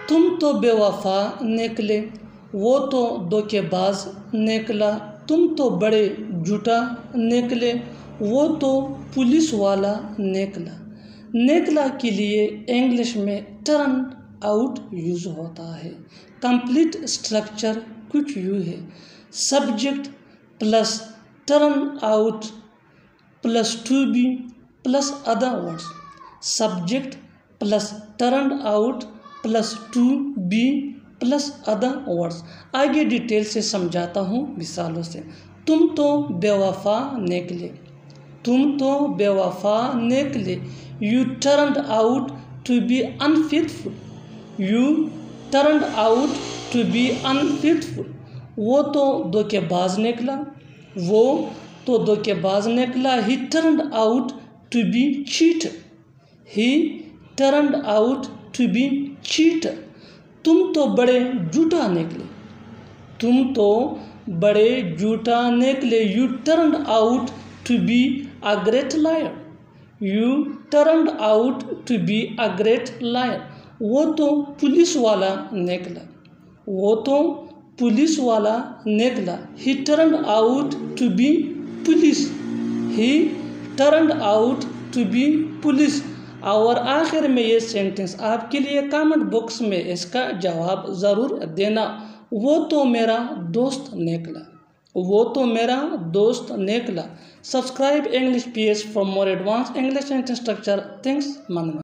तुम तो बेवफा निकले, वो तो धोखेबाज निकला। तुम तो बड़े झूठा निकले, वो तो पुलिस वाला निकला। निकला के लिए इंग्लिश में टर्न आउट यूज होता है। कंप्लीट स्ट्रक्चर कुछ यूँ है। Subject plus turn out plus to be plus other words. Subject plus turn out plus to be plus other words. आगे डिटेल से समझाता हूँ मिसालों से। तुम तो बेवफा निकले, तुम तो बेवफा निकले। You turned out to be unfaithful, you turned out to be unfaithful. वो तो धोखेबाज निकला, वो तो धोखेबाज निकला। He turned out to be cheater, he turned out to be cheater. तुम तो बड़े झूठा निकले, तुम तो बड़े झूठा निकले। You turned out to be a great liar, you turned out to be a great liar. वो तो पुलिस वाला निकला, वो तो पुलिस वाला निकला। He turned out to be police, he turned out to be police. और आखिर में ये सेंटेंस आपके लिए कमेंट बॉक्स में इसका जवाब ज़रूर देना। वो तो मेरा दोस्त निकला, वो तो मेरा दोस्त निकला। Subscribe English PS for more advanced English sentence structure. Thanks, Manana.